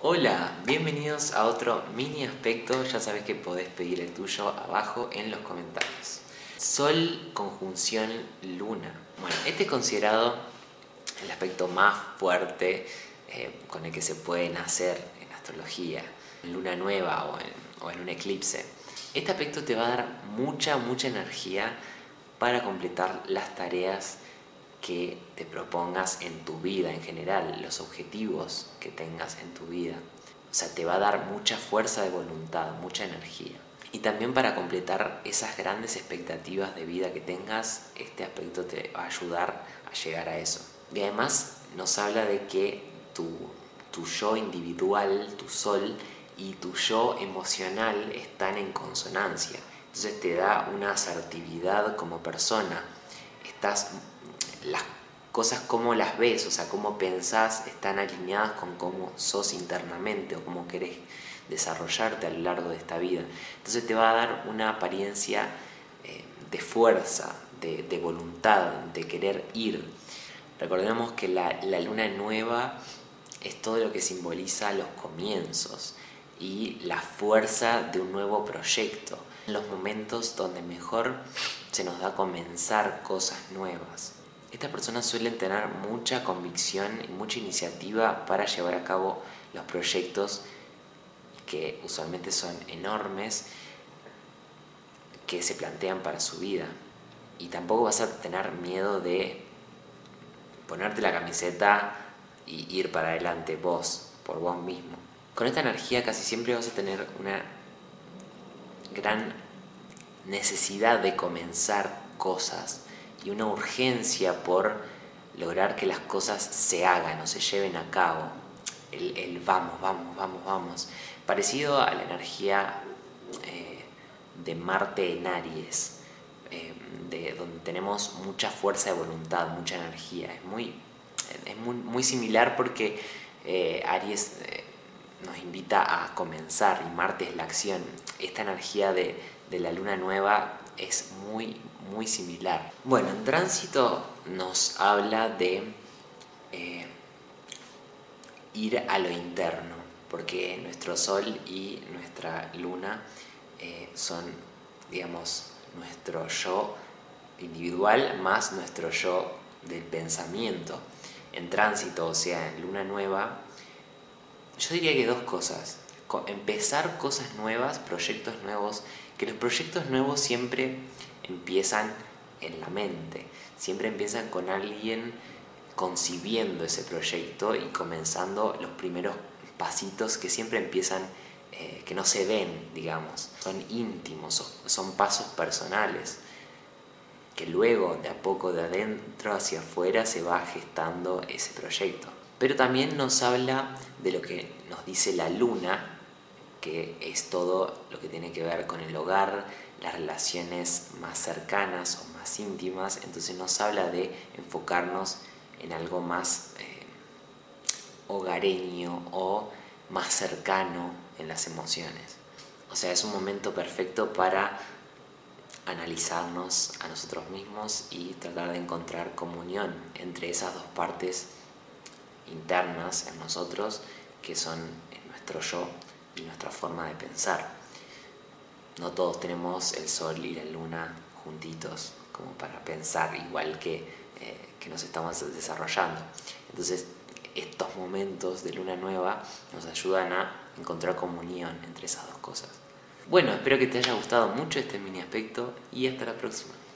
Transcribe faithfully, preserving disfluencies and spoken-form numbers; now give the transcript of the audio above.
Hola, bienvenidos a otro mini aspecto. Ya sabes que podés pedir el tuyo abajo en los comentarios. Sol conjunción luna. Bueno, este es considerado el aspecto más fuerte eh, con el que se puede nacer en astrología, en luna nueva o en, o en un eclipse. Este aspecto te va a dar mucha, mucha energía para completar las tareas que te propongas en tu vida en general, los objetivos que tengas en tu vida. O sea, te va a dar mucha fuerza de voluntad, mucha energía. Y también para completar esas grandes expectativas de vida que tengas, este aspecto te va a ayudar a llegar a eso. Y además nos habla de que tu, tu yo individual, tu sol, y tu yo emocional están en consonancia. Entonces te da una asertividad como persona. Estás, las cosas como las ves, o sea, cómo pensás, están alineadas con cómo sos internamente o cómo querés desarrollarte a lo largo de esta vida. Entonces te va a dar una apariencia eh, de fuerza, de, de voluntad, de querer ir. Recordemos que la, la luna nueva es todo lo que simboliza los comienzos y la fuerza de un nuevo proyecto. En los momentos donde mejor se nos da comenzar cosas nuevas. Estas personas suelen tener mucha convicción y mucha iniciativa para llevar a cabo los proyectos que usualmente son enormes, que se plantean para su vida. Y tampoco vas a tener miedo de ponerte la camiseta y ir para adelante vos, por vos mismo. Con esta energía casi siempre vas a tener una gran necesidad de comenzar cosas y una urgencia por lograr que las cosas se hagan o se lleven a cabo. El, el vamos, vamos, vamos, vamos. Parecido a la energía eh, de Marte en Aries, eh, de, donde tenemos mucha fuerza de voluntad, mucha energía. Es muy, es muy, muy similar porque eh, Aries eh, nos invita a comenzar y Marte es la acción. Esta energía de, de la luna nueva es muy, muy similar. Bueno, en tránsito nos habla de eh, ir a lo interno, porque nuestro sol y nuestra luna eh, son, digamos, nuestro yo individual más nuestro yo del pensamiento. En tránsito, o sea, en luna nueva, yo diría que dos cosas. Empezar cosas nuevas, proyectos nuevos, que los proyectos nuevos siempre empiezan en la mente, siempre empiezan con alguien concibiendo ese proyecto y comenzando los primeros pasitos que siempre empiezan, eh, que no se ven, digamos, son íntimos, son pasos personales, que luego de a poco de adentro hacia afuera se va gestando ese proyecto. Pero también nos habla de lo que nos dice la luna, que es todo lo que tiene que ver con el hogar, las relaciones más cercanas o más íntimas. Entonces nos habla de enfocarnos en algo más eh, hogareño o más cercano en las emociones. O sea, es un momento perfecto para analizarnos a nosotros mismos y tratar de encontrar comunión entre esas dos partes internas en nosotros, que son nuestro yo y nuestra forma de pensar. No todos tenemos el sol y la luna juntitos como para pensar igual que, eh, que nos estamos desarrollando. Entonces estos momentos de luna nueva nos ayudan a encontrar comunión entre esas dos cosas. Bueno, espero que te haya gustado mucho este mini aspecto y hasta la próxima.